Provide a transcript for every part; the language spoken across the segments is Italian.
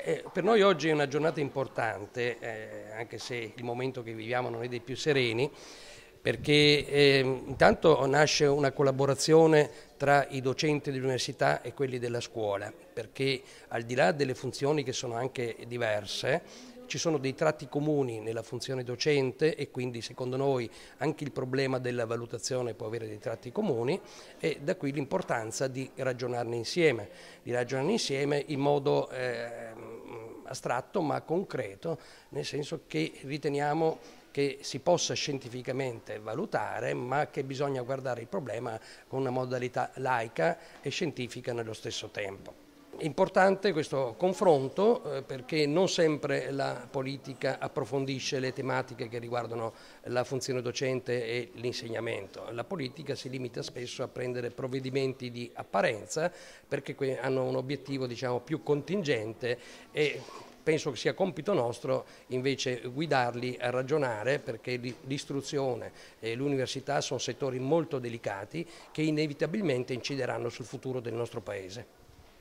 Per noi oggi è una giornata importante, anche se il momento che viviamo non è dei più sereni, perché intanto nasce una collaborazione tra i docenti dell'università e quelli della scuola, perché al di là delle funzioni che sono anche diverse, ci sono dei tratti comuni nella funzione docente e quindi secondo noi anche il problema della valutazione può avere dei tratti comuni e da qui l'importanza di ragionarne insieme in modo astratto ma concreto, nel senso che riteniamo che si possa scientificamente valutare, ma che bisogna guardare il problema con una modalità laica e scientifica nello stesso tempo. È importante questo confronto perché non sempre la politica approfondisce le tematiche che riguardano la funzione docente e l'insegnamento. La politica si limita spesso a prendere provvedimenti di apparenza perché hanno un obiettivo, diciamo, più contingente e penso che sia compito nostro invece guidarli a ragionare, perché l'istruzione e l'università sono settori molto delicati che inevitabilmente incideranno sul futuro del nostro Paese.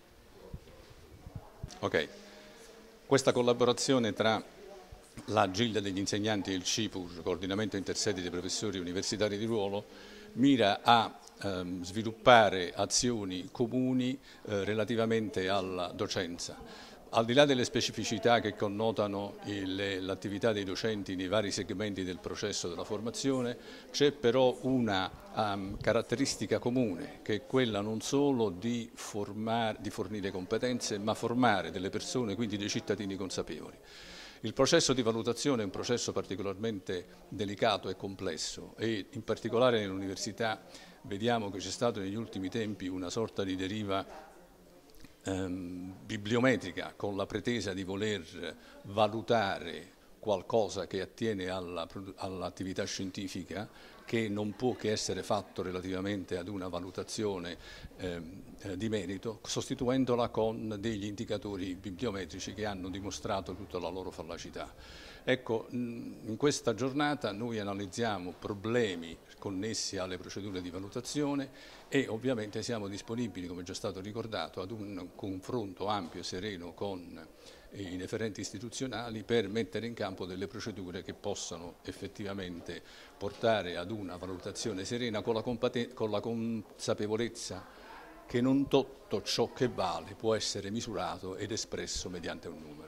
Ok, questa collaborazione tra la Gilda degli insegnanti e il CIPUR, Coordinamento Intersedi dei Professori Universitari di Ruolo, mira a sviluppare azioni comuni relativamente alla docenza. Al di là delle specificità che connotano l'attività dei docenti nei vari segmenti del processo della formazione, c'è però una caratteristica comune, che è quella non solo di fornire competenze, ma formare delle persone, quindi dei cittadini consapevoli. Il processo di valutazione è un processo particolarmente delicato e complesso e in particolare nell'università vediamo che c'è stato negli ultimi tempi una sorta di deriva bibliometrica con la pretesa di voler valutare qualcosa che attiene all'attività scientifica che non può che essere fatto relativamente ad una valutazione di merito, sostituendola con degli indicatori bibliometrici che hanno dimostrato tutta la loro fallacità. Ecco, in questa giornata noi analizziamo problemi connessi alle procedure di valutazione e ovviamente siamo disponibili, come è già stato ricordato, ad un confronto ampio e sereno con i referenti istituzionali per mettere in campo delle procedure che possano effettivamente portare ad una valutazione serena con la consapevolezza che non tutto ciò che vale può essere misurato ed espresso mediante un numero.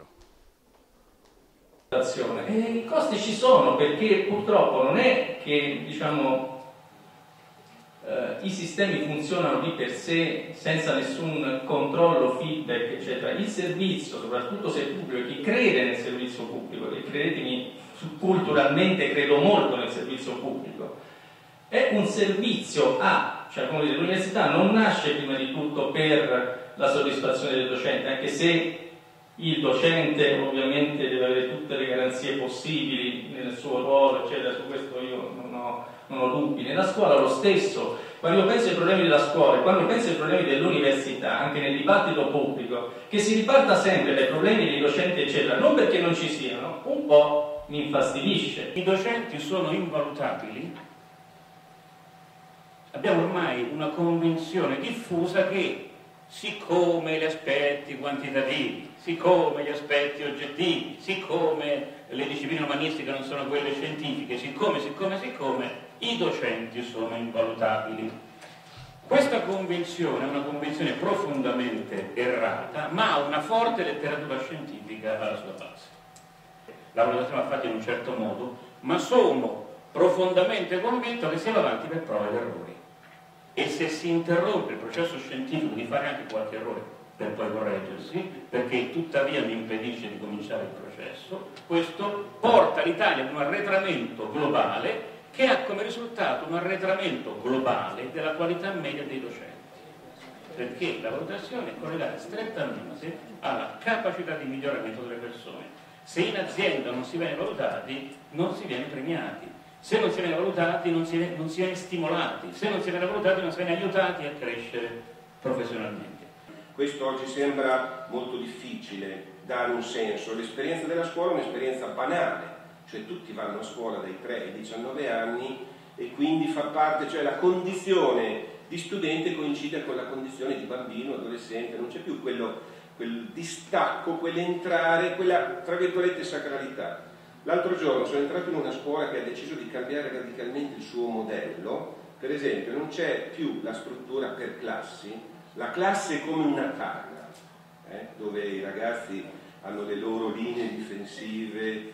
E i costi ci sono perché purtroppo non è che i sistemi funzionano di per sé senza nessun controllo, feedback eccetera. Il servizio, soprattutto se è pubblico, chi crede nel servizio pubblico, e credetemi, culturalmente credo molto nel servizio pubblico, è un servizio cioè come dire, l'università non nasce prima di tutto per la soddisfazione del docente, anche se il docente ovviamente deve avere tutte le garanzie possibili nel suo ruolo, eccetera, su questo io non ho dubbi. Nella scuola lo stesso, quando io penso ai problemi della scuola e quando penso ai problemi dell'università, anche nel dibattito pubblico, che si riparta sempre dai problemi dei docenti, eccetera, non perché non ci siano, un po' mi infastidisce. I docenti sono invalutabili. Abbiamo ormai una convinzione diffusa che siccome gli aspetti quantitativi, siccome gli aspetti oggettivi, siccome le discipline umanistiche non sono quelle scientifiche, siccome, i docenti sono invalutabili. Questa convinzione è una convinzione profondamente errata, ma ha una forte letteratura scientifica alla sua base. La valutazione va fatta in un certo modo, ma sono profondamente convinto che si va avanti per prove ed errori. E se si interrompe il processo scientifico di fare anche qualche errore per poi correggersi, perché tuttavia mi impedisce di cominciare il processo, questo porta l'Italia ad un arretramento globale che ha come risultato un arretramento globale della qualità media dei docenti, perché la valutazione è collegata strettamente alla capacità di miglioramento delle persone. Se in azienda non si viene valutati, non si viene premiati. Se non si viene valutati non si viene stimolati, se non si viene valutati non si viene aiutati a crescere professionalmente. Questo oggi sembra molto difficile dare un senso. L'esperienza della scuola è un'esperienza banale, cioè tutti vanno a scuola dai 3 ai 19 anni e quindi fa parte, cioè la condizione di studente coincide con la condizione di bambino, adolescente, non c'è più quello quel distacco, quell'entrare, quella, tra virgolette, sacralità. L'altro giorno sono entrato in una scuola che ha deciso di cambiare radicalmente il suo modello. Per esempio, non c'è più la struttura per classi, la classe è come una tana, dove i ragazzi hanno le loro linee difensive,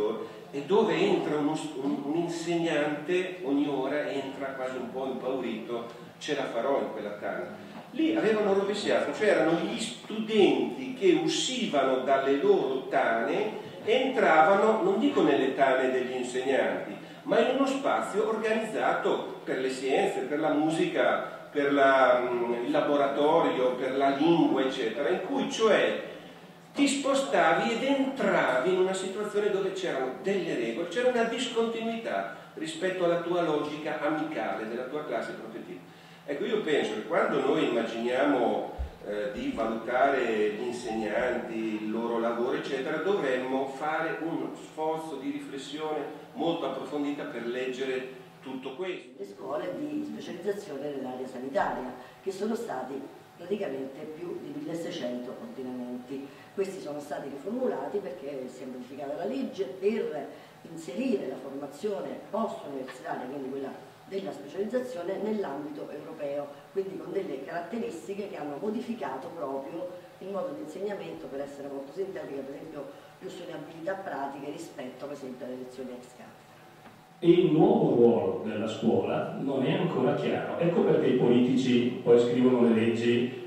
e dove entra un insegnante, ogni ora entra quasi un po' impaurito, ce la farò in quella tana. Lì avevano rovesciato, cioè erano gli studenti che uscivano dalle loro tane e entravano, non dico nelle tane degli insegnanti, ma in uno spazio organizzato per le scienze, per la musica, per il laboratorio, per la lingua, eccetera, in cui cioè ti spostavi ed entravi in una situazione dove c'erano delle regole, c'era una discontinuità rispetto alla tua logica amicale della tua classe protettiva. Ecco, io penso che quando noi immaginiamo di valutare gli insegnanti, il loro lavoro, eccetera, dovremmo fare uno sforzo di riflessione molto approfondita per leggere tutto questo. Le scuole di specializzazione nell'area sanitaria, che sono stati praticamente più di 1600 ordinamenti. Questi sono stati riformulati perché si è modificata la legge per inserire la formazione post-universitaria, quindi quella della specializzazione, nell'ambito europeo, quindi con delle caratteristiche che hanno modificato proprio il modo di insegnamento, per essere molto sintetica, per esempio più sulle abilità pratiche rispetto per esempio alle lezioni ex cattedra. E il nuovo ruolo della scuola non è ancora chiaro. Ecco perché i politici poi scrivono le leggi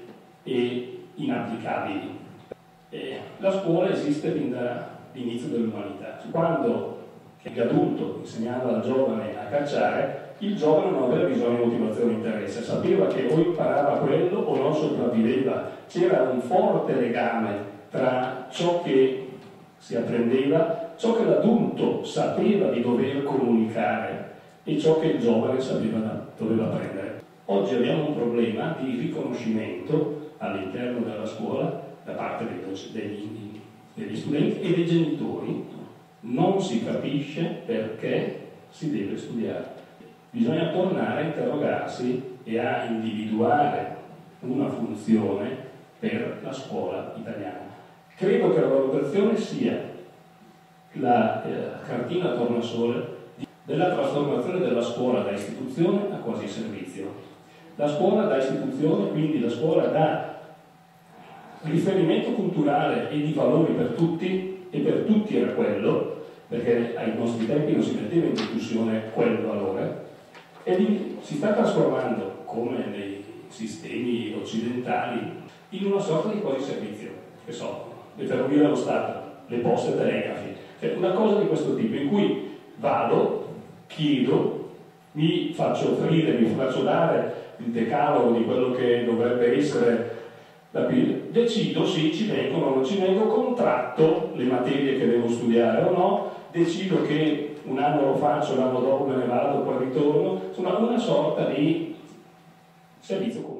inapplicabili. La scuola esiste fin dall'inizio dell'umanità. Quando l'adulto insegnava al giovane a cacciare, il giovane non aveva bisogno di motivazione e interesse, sapeva che o imparava quello o non sopravviveva. C'era un forte legame tra ciò che si apprendeva, ciò che l'adulto sapeva di dover comunicare e ciò che il giovane doveva apprendere. Oggi abbiamo un problema di riconoscimento all'interno della scuola da parte degli studenti e dei genitori. Non si capisce perché si deve studiare. Bisogna tornare a interrogarsi e a individuare una funzione per la scuola italiana. Credo che la valutazione sia la cartina tornasole della trasformazione della scuola da istituzione a quasi servizio. La scuola da istituzione, quindi la scuola da riferimento culturale e di valori per tutti, e per tutti era quello, perché ai nostri tempi non si metteva in discussione quel valore, e si sta trasformando, come nei sistemi occidentali, in una sorta di quasi servizio, che so, le ferrovie dello Stato, le poste telegrafi, cioè una cosa di questo tipo, in cui vado, chiedo, mi faccio offrire, mi faccio dare il decalogo di quello che dovrebbe essere la PIL, decido sì, ci vengo o non ci vengo, contratto le materie che devo studiare o no, decido che un anno lo faccio, l'anno dopo me ne vado, poi ritorno, insomma una sorta di servizio comunitario.